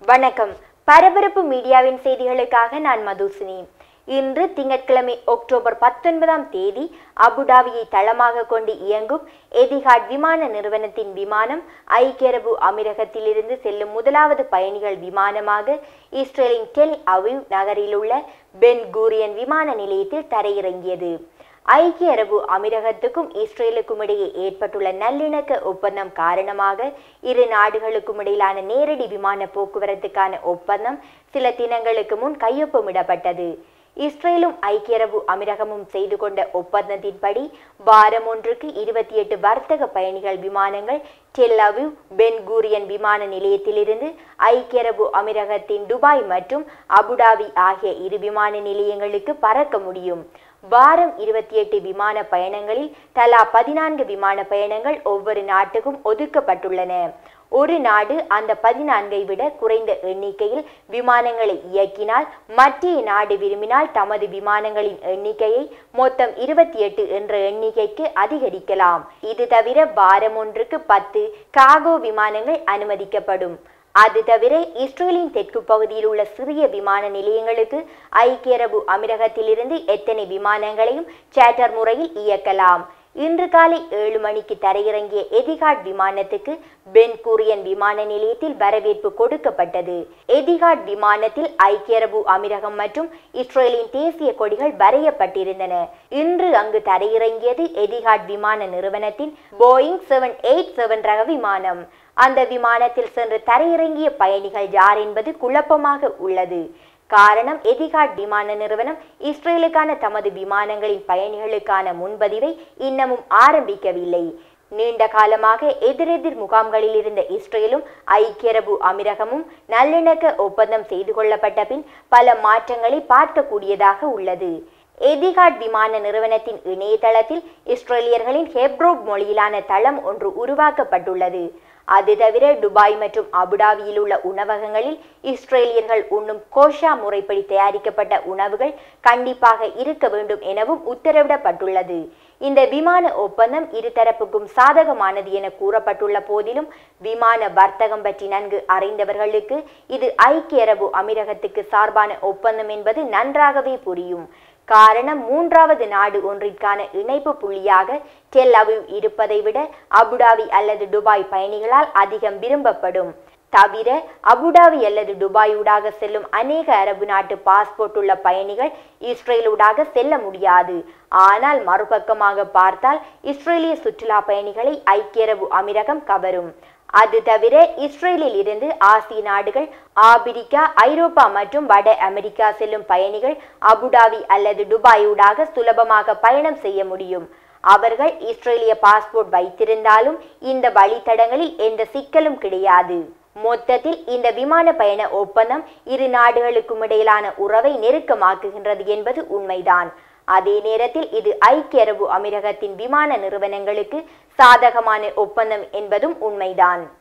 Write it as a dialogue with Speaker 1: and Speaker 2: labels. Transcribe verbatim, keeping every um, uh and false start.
Speaker 1: வணக்கம். பரபரப்பு மீடியாவின் செய்திகளுக்காக நான் மதுசினி. இன்று திங்கட்கிழமை அக்டோபர் பத்தொன்பதாம் தேதி அபுதாபியை தளமாக கொண்டு இயங்கும் எதிஹாட் விமான நிறுவனத்தின் விமானம் ஐக்கிய அரபு அமீரகத்திலிருந்து செல்லும் முதலாவது பயணிகள் விமானமாக இஸ்ரேலின் டெல் அவிவ் நகரில் உள்ள பென் கூரியன் விமான நிலையத்தில் தரையிறங்கியது. ஐக்கிய அரபு அமீரகத்துக்கும் இஸ்ரேலுக்கும் இடையே ஏற்பட்டுள்ள நல்லிணக்க ஒப்பந்தம் காரணமாக இரு நாடுகளுக்கும் இடையிலான நேரடி விமான போக்குவரத்துக்கான ஒப்பந்தம் சில தினங்களுக்கு முன் கையொப்பமிடப்பட்டது. இஸ்ரேலும் ஐக்கிய அரபு அமீரகமும் செய்து கொண்ட ஒப்பந்தத்தின்படி வாரம் ஒன்றுக்கு இருபத்தி எட்டு வர்த்தக பயணிகள் விமானங்கள் டெல் அவிவ் பென் கூரியன் விமான நிலையத்திலிருந்து ஐக்கிய அரபு அமீரகத்தின் துபாய் மற்றும் அபுதாபி ஆகிய இரு விமான நிலையங்களுக்கு பறக்க முடியும். வாரம் இருபத்தி எட்டு விமான பயணங்களில் தலா பதினான்கு விமான பயணங்கள் ஒவ்வொரு நாட்டுக்கும் ஒதுக்கப்பட்டுள்ளன. ஒரு நாடு அந்த பதினான்கை விட குறைந்த எண்ணிக்கையில் விமானங்களை இயக்கினால் மற்ற நாடு விரும்பினால் தமது விமானங்களின் எண்ணிக்கையை மொத்தம் இருபத்தி எட்டு என்ற எண்ணிக்கைக்கு அதிகரிக்கலாம். இது தவிர வாரம் ஒன்றுக்கு பத்து காகோ விமானங்கள் அனுமதிக்கப்படும். அது தவிர இஸ்ரேலின் தெற்கு பகுதியில் உள்ள சிறிய விமான நிலையங்களுக்கு ஐக்கிய அரபு அமீரகத்திலிருந்து எத்தனை விமானங்களையும் சார்ட்டர் முறையில் இயக்கலாம். இன்று காலை ஏழு மணிக்கு தரையிறங்கிய எதிஹாட் விமானத்துக்கு பென் கூரியன் விமான நிலையத்தில் வரவேற்பு கொடுக்கப்பட்டது. எதிஹாட் விமானத்தில் ஐக்கிய அரபு அமீரகம் மற்றும் இஸ்ரேலின் தேசிய கொடிகள் வரையப்பட்டிருந்தன. இன்று அங்கு தரையிறங்கியது எதிஹாட் விமான நிறுவனத்தின் போயிங் செவன் எயிட் செவன் ரக விமானம். அந்த விமானத்தில் சென்று தரையிறங்கிய பயணிகள் யார் என்பது குழப்பமாக உள்ளது. காரணம், எதிஹாட் விமான நிறுவனம் இஸ்ரேலுக்கான தமது விமானங்களின் பயணிகளுக்கான முன்பதிவை இன்னமும் ஆரம்பிக்கவில்லை. நீண்ட காலமாக எதிரெதிர் முகாம்களில் இருந்த இஸ்ரேலும் ஐக்கிய அரபு அமீரகமும் நல்லிணக்க ஒப்பந்தம் செய்து கொள்ளப்பட்ட பின் பல மாற்றங்களை பார்க்கக்கூடியதாக உள்ளது. எதிஹாட் விமான நிறுவனத்தின் இணையதளத்தில் இஸ்ரேலியர்களின் ஹெப்ரோப் மொழியிலான தளம் ஒன்று உருவாக்கப்பட்டுள்ளது. அது தவிர துபாய் மற்றும் அபுதாபியில் உள்ள உணவகங்களில் இஸ்ரேலியர்கள் உண்ணும் கோஷா முறைப்படி தயாரிக்கப்பட்ட உணவுகள் கண்டிப்பாக இருக்க வேண்டும் எனவும் உத்தரவிடப்பட்டுள்ளது. இந்த விமான ஒப்பந்தம் இருதரப்புக்கும் சாதகமானது என கூறப்பட்டுள்ள போதிலும் விமான வர்த்தகம் பற்றி நன்கு அறிந்தவர்களுக்கு இது ஐக்கிய அரபு அமீரகத்துக்கு சார்பான ஒப்பந்தம் என்பது நன்றாகவே புரியும். காரணம், மூன்றாவது நாடு ஒன்றிற்கான இணைப்பு புள்ளியாக டெல் அவிவ் இருப்பதை விட அபுதாபி அல்லது துபாய் பயணிகளால் அதிகம் விரும்பப்படும். தவிர அபுதாபி அல்லது துபாயூடாக செல்லும் அநேக அரபு நாட்டு பாஸ்போர்ட் உள்ள பயணிகள் இஸ்ரேலூடாக செல்ல முடியாது. ஆனால் மறுபக்கமாக பார்த்தால் இஸ்ரேலிய சுற்றுலா பயணிகளை ஐக்கிய அரபு அமீரகம் கவரும். அது தவிர இஸ்ரேலில் இருந்து ஆசிய நாடுகள், ஆப்பிரிக்கா, ஐரோப்பா மற்றும் வட அமெரிக்கா செல்லும் பயணிகள் அபுதாபி அல்லது துபாயூடாக சுலபமாக பயணம் செய்ய முடியும். அவர்கள் இஸ்ரேலிய பாஸ்போர்ட் வைத்திருந்தாலும் இந்த வழித்தடங்களில் எந்த சிக்கலும் கிடையாது. மொத்தத்தில் இந்த விமான பயண ஒப்பந்தம் இரு நாடுகளுக்கும் இடையிலான உறவை நெருக்கமாக்குகின்றது என்பது உண்மைதான். அதே நேரத்தில் இது ஐக்கிய அரபு அமீரகத்தின் விமான நிறுவனங்களுக்கு சாதகமான ஒப்பந்தம் என்பதும் உண்மைதான்.